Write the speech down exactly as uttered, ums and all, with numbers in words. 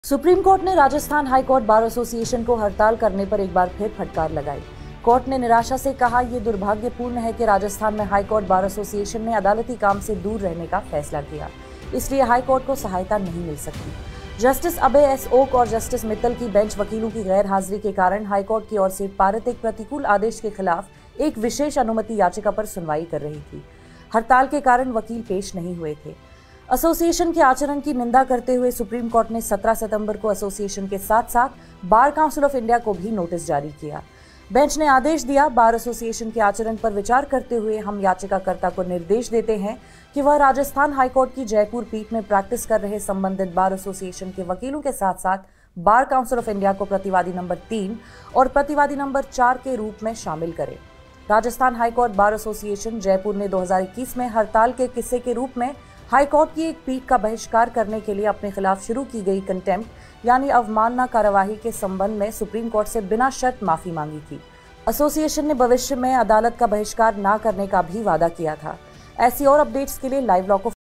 Supreme Court ने Rajasthan High Court bar association को हड़ताल करने पर एक बार फिर फटकार लगाई। कोर्ट ने निराशा से कहा, यह दुर्भाग्यपूर्ण है कि राजस्थान में हाई कोर्ट बार एसोसिएशन ने अदालती काम से दूर रहने का फैसला किया, इसलिए हाई कोर्ट को सहायता नहीं मिल सकती। जस्टिस अभय एस ओक और जस्टिस मित्तल की बेंच वकीलों की गैर हाजिरी के कारण हाई कोर्ट की ओर से पारित एक प्रतिकूल आदेश के खिलाफ एक विशेष अनुमति याचिका पर सुनवाई कर रही थी। हड़ताल के कारण वकील पेश नहीं हुए थे। एसोसिएशन के आचरण की निंदा करते हुए सुप्रीम कोर्ट ने सत्रह सितंबर को एसोसिएशन के साथ साथ बार काउंसिल ऑफ इंडिया को भी नोटिस जारी किया। बेंच ने आदेश दिया, बार एसोसिएशन के आचरण पर विचार करते हुए हम याचिकाकर्ता को निर्देश देते हैं कि वह राजस्थान हाईकोर्ट की जयपुर पीठ में प्रैक्टिस कर रहे संबंधित बार एसोसिएशन के वकीलों के साथ साथ बार काउंसिल ऑफ इंडिया को प्रतिवादी नंबर तीन और प्रतिवादी नंबर चार के रूप में शामिल करे। Rajasthan high court bar association Jaipur ने दो हजार इक्कीस में हड़ताल के किस्से के रूप में हाईकोर्ट की एक पीठ का बहिष्कार करने के लिए अपने खिलाफ शुरू की गई कंटेम्प्ट यानी अवमानना कार्यवाही के संबंध में सुप्रीम कोर्ट से बिना शर्त माफी मांगी थी। एसोसिएशन ने भविष्य में अदालत का बहिष्कार न करने का भी वादा किया था। ऐसी और अपडेट्स के लिए लाइव लॉ को